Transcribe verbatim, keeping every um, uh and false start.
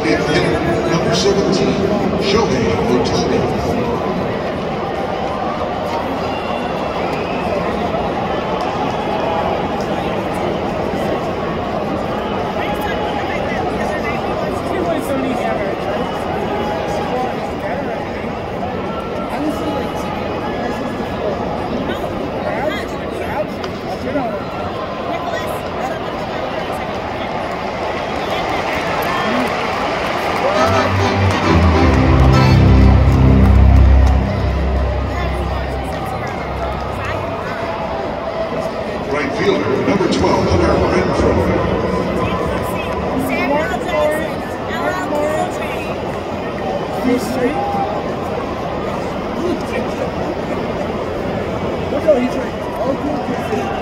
designated hitter, number seventeen, Shohei Ohtani. Right fielder, number twelve, Hunter Renfroe. Samuel Jackson, L L Cool J. Look how he's like, all cool kids.